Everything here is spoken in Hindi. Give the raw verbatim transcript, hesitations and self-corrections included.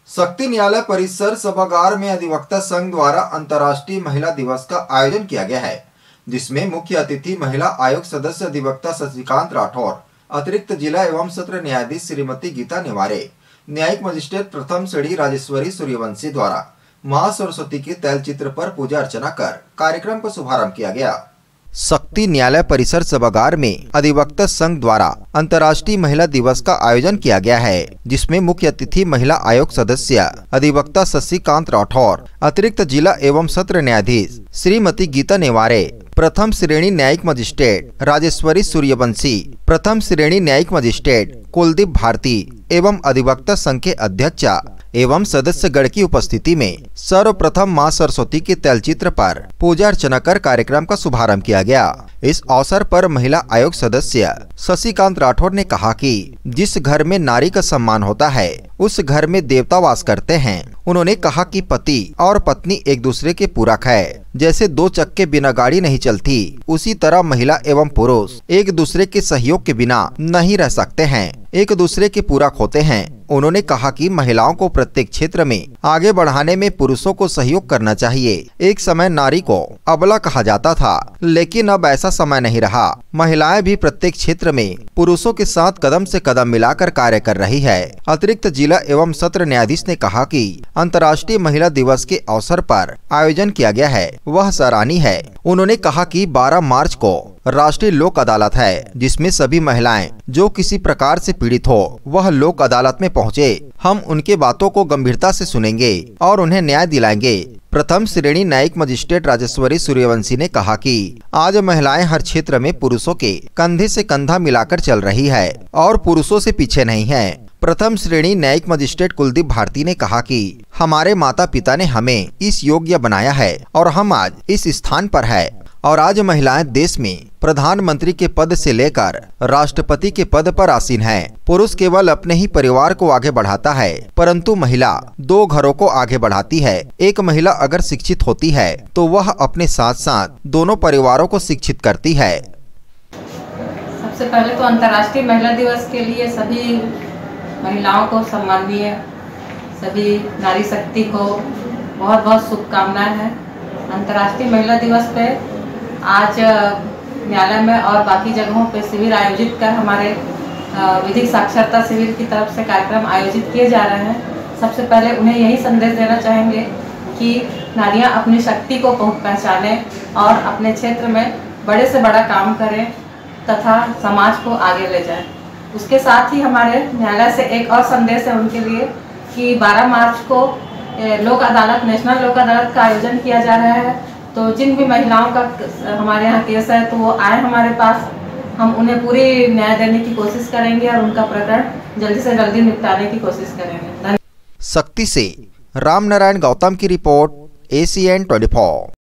शक्ति न्यायालय परिसर सभागार में अधिवक्ता संघ द्वारा अंतर्राष्ट्रीय महिला दिवस का आयोजन किया गया है, जिसमें मुख्य अतिथि महिला आयोग सदस्य अधिवक्ता शशिकांत राठौर, अतिरिक्त जिला एवं सत्र न्यायाधीश श्रीमती गीता नेवारे, न्यायिक मजिस्ट्रेट प्रथम श्रेणी राजेश्वरी सूर्यवंशी द्वारा मां सरस्वती के तैलचित्र पर पूजा अर्चना कर कार्यक्रम का शुभारंभ किया गया। शक्ति न्यायालय परिसर सभागार में अधिवक्ता संघ द्वारा अंतर्राष्ट्रीय महिला दिवस का आयोजन किया गया है, जिसमें मुख्य अतिथि महिला आयोग सदस्य अधिवक्ता शशिकांत राठौर, अतिरिक्त जिला एवं सत्र न्यायाधीश श्रीमती गीता नेवारे, प्रथम श्रेणी न्यायिक मजिस्ट्रेट राजेश्वरी सूर्यवंशी, प्रथम श्रेणी न्यायिक मजिस्ट्रेट कुलदीप भारती एवं अधिवक्ता संघ के अध्यक्ष एवं सदस्यगण की उपस्थिति में सर्वप्रथम मां सरस्वती के तैलचित्र पर पूजा अर्चना कर कार्यक्रम का शुभारंभ किया गया। इस अवसर पर महिला आयोग सदस्य शशिकांत राठौर ने कहा कि जिस घर में नारी का सम्मान होता है उस घर में देवता वास करते हैं। उन्होंने कहा कि पति और पत्नी एक दूसरे के पूरक है। जैसे दो चक्के बिना गाड़ी नहीं चलती, उसी तरह महिला एवं पुरुष एक दूसरे के सहयोग के बिना नहीं रह सकते हैं, एक दूसरे के पूरक होते हैं। उन्होंने कहा कि महिलाओं को प्रत्येक क्षेत्र में आगे बढ़ाने में पुरुषों को सहयोग करना चाहिए। एक समय नारी को अबला कहा जाता था, लेकिन अब ऐसा समय नहीं रहा। महिलाएं भी प्रत्येक क्षेत्र में पुरुषों के साथ कदम से कदम मिलाकर कार्य कर रही है। अतिरिक्त जिला एवं सत्र न्यायाधीश ने कहा कि अंतर्राष्ट्रीय महिला दिवस के अवसर पर आयोजन किया गया है, वह सराहनीय है। उन्होंने कहा कि बारह मार्च को राष्ट्रीय लोक अदालत है, जिसमें सभी महिलाएं जो किसी प्रकार से पीड़ित हो वह लोक अदालत में पहुंचे। हम उनके बातों को गंभीरता से सुनेंगे और उन्हें न्याय दिलाएंगे। प्रथम श्रेणी न्यायिक मजिस्ट्रेट राजेश्वरी सूर्यवंशी ने कहा कि आज महिलाएं हर क्षेत्र में पुरुषों के कंधे से कंधा मिलाकर चल रही है और पुरुषों से पीछे नहीं है। प्रथम श्रेणी न्यायिक मजिस्ट्रेट कुलदीप भारती ने कहा कि हमारे माता पिता ने हमें इस योग्य बनाया है और हम आज इस स्थान पर है। और आज महिलाएं देश में प्रधानमंत्री के पद से लेकर राष्ट्रपति के पद पर आसीन हैं। पुरुष केवल अपने ही परिवार को आगे बढ़ाता है, परंतु महिला दो घरों को आगे बढ़ाती है। एक महिला अगर शिक्षित होती है तो वह अपने साथ साथ दोनों परिवारों को शिक्षित करती है। सबसे पहले तो अंतर्राष्ट्रीय महिला दिवस के लिए सभी महिलाओं को सम्माननीय सभी नारी शक्ति को बहुत बहुत शुभकामनाएं हैं। अंतर्राष्ट्रीय महिला दिवस पे आज न्यायालय में और बाकी जगहों पे शिविर आयोजित कर हमारे विधिक साक्षरता शिविर की तरफ से कार्यक्रम आयोजित किए जा रहे हैं। सबसे पहले उन्हें यही संदेश देना चाहेंगे कि नारियां अपनी शक्ति को पहचानें और अपने क्षेत्र में बड़े से बड़ा काम करें तथा समाज को आगे ले जाएं। उसके साथ ही हमारे न्यायालय से एक और संदेश है उनके लिए कि बारह मार्च को लोक अदालत, नेशनल लोक अदालत का आयोजन किया जा रहा है। तो जिन भी महिलाओं का हमारे यहाँ केस है तो वो आए हमारे पास, हम उन्हें पूरी न्याय देने की कोशिश करेंगे और उनका प्रकरण जल्दी से जल्दी निपटाने की कोशिश करेंगे। शक्ति से राम नारायण गौतम की रिपोर्ट, एसीएन चौबीस।